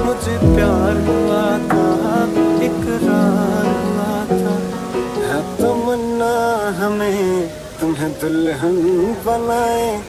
मुझे प्यार हुआ था, इकरार हुआ था, है तमन्ना हमें तुम्हें दुल्हन बनाए।